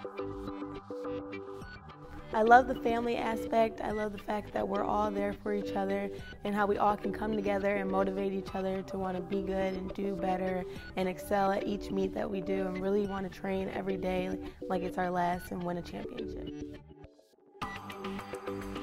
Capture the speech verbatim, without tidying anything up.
I love the family aspect. I love the fact that we're all there for each other and how we all can come together and motivate each other to want to be good and do better and excel at each meet that we do and really want to train every day like it's our last and win a championship.